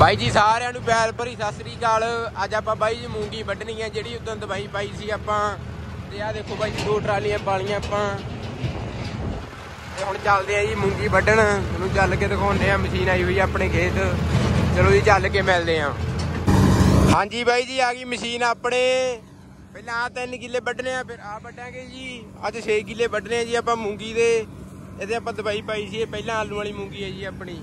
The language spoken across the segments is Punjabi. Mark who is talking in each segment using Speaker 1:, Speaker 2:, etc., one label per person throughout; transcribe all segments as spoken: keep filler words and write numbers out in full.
Speaker 1: ਬਾਈ ਜੀ ਸਾਰਿਆਂ ਨੂੰ ਪਿਆਰ ਭਰੀ ਸਤਿ ਸ੍ਰੀ ਅਕਾਲ। ਅੱਜ ਆਪਾਂ ਬਾਈ ਜੀ ਮੂੰਗੀ ਵੱਢਣੀ ਹੈ ਜਿਹੜੀ ਉਦੋਂ ਦਵਾਈ ਪਾਈ ਸੀ ਆਪਾਂ। ਤੇ ਆਹ ਦੇਖੋ ਬਾਈ ਜੀ ਦੋ ਟਰਾਲੀਆਂ ਪਾਲੀਆਂ ਆਪਾਂ ਤੇ ਹੁਣ ਚੱਲਦੇ ਆ ਜੀ ਮੂੰਗੀ ਵੱਢਣ। ਤੁਹਾਨੂੰ ਚੱਲ ਕੇ ਦਿਖਾਉਂਦੇ ਆ, ਮਸ਼ੀਨ ਆਈ ਹੋਈ ਆਪਣੇ ਖੇਤ। ਚਲੋ ਜੀ ਚੱਲ ਕੇ ਮਿਲਦੇ ਆ। ਹਾਂਜੀ ਬਾਈ ਜੀ ਆ ਗਈ ਮਸ਼ੀਨ ਆਪਣੇ। ਪਹਿਲਾਂ ਆਹ ਤਿੰਨ ਕਿੱਲੇ ਵੱਢਣੇ ਆ, ਫਿਰ ਆਹ ਵੱਢਾਂਗੇ ਜੀ। ਅੱਜ ਛੇ ਕਿੱਲੇ ਵੱਢਣੇ ਆ ਜੀ ਆਪਾਂ ਮੂੰਗੀ ਦੇ। ਇਹਦੇ ਆਪਾਂ ਦਵਾਈ ਪਾਈ ਸੀ, ਇਹ ਪਹਿਲਾਂ ਆਲੂ ਵਾਲੀ ਮੂੰਗੀ ਹੈ ਜੀ ਆਪਣੀ।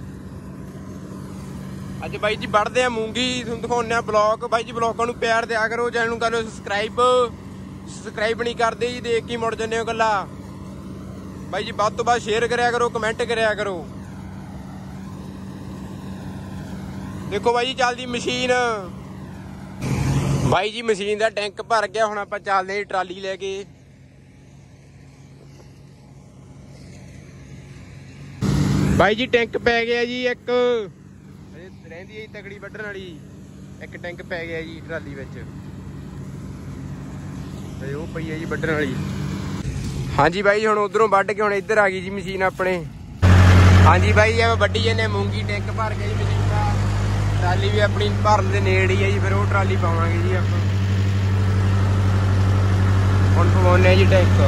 Speaker 1: ਅੱਜ ਬਾਈ ਜੀ ਵੱਢਦੇ ਆ ਮੂੰਗੀ, ਤੁਹਾਨੂੰ ਦਿਖਾਉਂਦੇ ਆ ਬਲੌਗ। ਬਾਈ ਜੀ ਬਲੌਗਾਂ ਨੂੰ ਪਿਆਰ ਦਿਆ ਕਰੋ, ਚੈਨਲ ਨੂੰ ਕਰ ਲਓ ਸਬਸਕ੍ਰਾਈਬ। ਸਬਸਕ੍ਰਾਈਬ ਨਹੀਂ ਕਰਦੇ ਜੀ, ਦੇਖ ਕੇ ਮੁੜ ਜਾਂਦੇ ਹੋ ਗੱਲਾਂ। ਬਾਈ ਜੀ ਵੱਧ ਤੋਂ ਵੱਧ ਸ਼ੇਅਰ ਕਰਿਆ ਕਰੋ, ਕਮੈਂਟ ਕਰਿਆ ਕਰੋ। ਦੇਖੋ ਬਾਈ ਜੀ ਚੱਲਦੀ ਮਸ਼ੀਨ। ਬਾਈ ਜੀ ਮਸ਼ੀਨ ਦਾ ਟੈਂਕ ਭਰ ਗਿਆ, ਹੁਣ ਆਪਾਂ ਚੱਲਦੇ ਹਾਂ ਟਰਾਲੀ ਲੈ ਕੇ। ਬਾਈ ਜੀ ਟੈਂਕ ਪੈ ਗਿਆ ਜੀ ਇੱਕ, ਰਹਿੰਦੀ ਹੈ ਜੀ ਤਕੜੀ ਵੱਢਣ ਵਾਲੀ। ਇੱਕ ਟੈਂਕ ਪੈ ਗਿਆ ਜੀ ਟਰਾਲੀ ਵਿੱਚ, ਤੇ ਉਹ ਪਈ ਹੈ ਜੀ ਵੱਢਣ ਵਾਲੀ। ਹਾਂਜੀ ਬਾਈ ਹੁਣ ਉਧਰੋਂ ਵੱਢ ਕੇ ਹੁਣ ਇੱਧਰ ਆ ਗਈ ਜੀ ਮਸ਼ੀਨ ਆਪਣੇ। ਹਾਂਜੀ ਬਾਈ ਜੀ ਵੱਢੀ ਜਾਂਦੇ ਮੂੰਗੀ, ਟੈਂਕ ਭਰ ਗਿਆ ਜੀ ਮਸ਼ੀਨ ਦਾ। ਟਰਾਲੀ ਵੀ ਆਪਣੀ ਭਰਨ ਦੇ ਨੇੜੇ ਹੀ ਹੈ ਜੀ, ਫਿਰ ਉਹ ਟਰਾਲੀ ਪਾਵਾਂਗੇ ਜੀ ਆਪਾਂ। ਹੁਣ ਪਵਾਉਂਦੇ ਜੀ ਟੈਂਕ।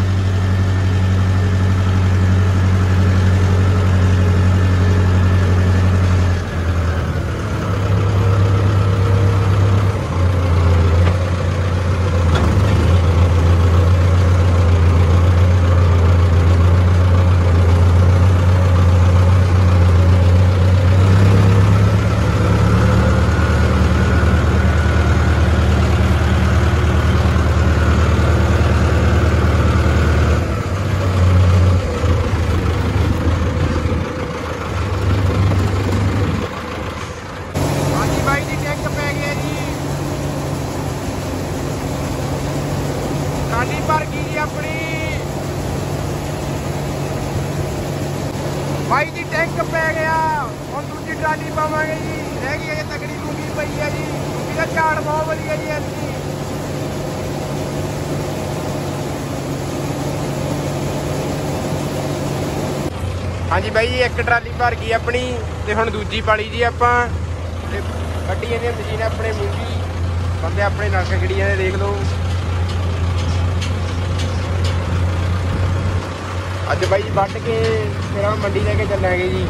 Speaker 1: ਟਰਾਲੀ ਭਰ ਗਈ ਜੀ ਆਪਣੀ। ਬਾਈ ਜੀ ਟੈਂਕ ਪੈ ਗਿਆ, ਹੁਣ ਦੂਜੀ ਟਰਾਲੀ ਪਾਵਾਂਗੇ ਜੀ। ਰਹਿ ਗਈ ਹੈ ਤਕੜੀ ਮੂੰਗੀ ਪਈ ਹੈ ਜੀ, ਮੂੰਗੀ ਦਾ ਝਾੜ ਬਹੁਤ ਵਧੀਆ ਜੀ ਐਤਕੀ। ਹਾਂਜੀ ਬਾਈ ਜੀ ਇੱਕ ਟਰਾਲੀ ਭਰ ਗਈ ਆਪਣੀ, ਤੇ ਹੁਣ ਦੂਜੀ ਪਾਲੀ ਜੀ ਆਪਾਂ। ਤੇ ਕੱਢੀ ਜਾਂਦੀ ਮਸ਼ੀਨ ਆਪਣੇ ਮੂੰਗੀ। ਬੰਦੇ ਆਪਣੇ ਨਲਕੇ ਗੱਡੀਆਂ ਦੇ ਦੇਖ ਲਓ। ਅੱਜ ਬਾਈ ਜੀ ਵੱਢ ਕੇ ਫਿਰ ਆਪਾਂ ਮੰਡੀ ਲੈ ਕੇ ਚੱਲਾਂਗੇ ਜੀ।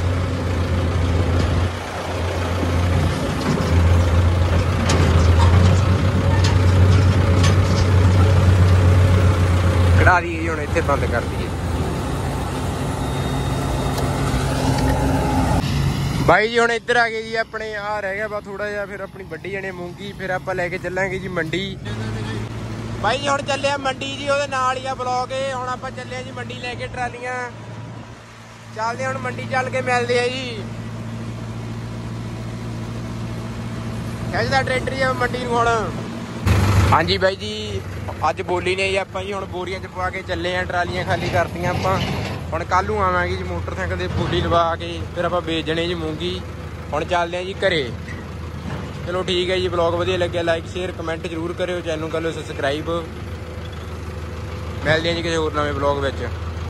Speaker 1: ਕਢਾ ਦਈਏ ਜੀ ਹੁਣ, ਇੱਥੇ ਬੰਦ ਕਰ ਦਈਏ। ਬਾਈ ਜੀ ਹੁਣ ਇੱਧਰ ਆ ਗਏ ਜੀ ਆਪਣੇ। ਆਹ ਰਹਿ ਗਿਆ ਬਸ ਥੋੜਾ ਜਿਹਾ, ਫਿਰ ਆਪਣੀ ਵੱਢੀ ਜਾਣੇ ਮੂੰਗੀ, ਫਿਰ ਆਪਾਂ ਲੈ ਕੇ ਚੱਲਾਂਗੇ ਜੀ ਮੰਡੀ। ਬਾਈ ਜੀ ਹੁਣ ਚੱਲਿਆ ਮੰਡੀ ਜੀ, ਉਹਦੇ ਨਾਲ ਹੀ ਆ ਬਲੌਗ। ਹੁਣ ਆਪਾਂ ਚੱਲੇ ਜੀ ਮੰਡੀ ਲੈ ਕੇ ਟਰਾਲੀਆਂ। ਚੱਲਦੇ ਹੁਣ ਮੰਡੀ, ਚੱਲ ਕੇ ਮਿਲਦੇ ਆ ਜੀ। ਖਿੱਚਦਾ ਟਰੈਕਟਰ ਜੀ ਮੰਡੀ ਨੂੰ ਹੁਣ। ਹਾਂਜੀ ਬਾਈ ਜੀ ਅੱਜ ਬੋਲੀ ਨੇ ਜੀ ਆਪਾਂ ਜੀ। ਹੁਣ ਬੋਰੀਆਂ ਚ ਪਵਾ ਕੇ ਚੱਲੇ ਆ, ਟਰਾਲੀਆਂ ਖਾਲੀ ਕਰਤੀਆਂ ਆਪਾਂ। ਹੁਣ ਕੱਲ ਨੂੰ ਆਵਾਂਗੇ ਜੀ ਮੋਟਰਸਾਈਕਲ ਦੇ ਬੋਲੀ ਲਵਾ ਕੇ, ਫਿਰ ਆਪਾਂ ਵੇਚਣੇ ਜੀ ਮੂੰਗੀ। ਹੁਣ ਚੱਲਦੇ ਆ ਜੀ ਘਰੇ। ਚਲੋ ਠੀਕ ਹੈ ਜੀ, ਬਲੌਗ ਵਧੀਆ ਲੱਗਿਆ ਲਾਈਕ ਸ਼ੇਅਰ ਕਮੈਂਟ ਜ਼ਰੂਰ ਕਰਿਓ, ਚੈਨਲ ਨੂੰ ਕਰ ਲਓ ਸਬਸਕ੍ਰਾਈਬ। ਮਿਲਦੇ ਆ ਜੀ ਕਿਸੇ ਹੋਰ ਨਵੇਂ ਬਲੌਗ ਵਿੱਚ।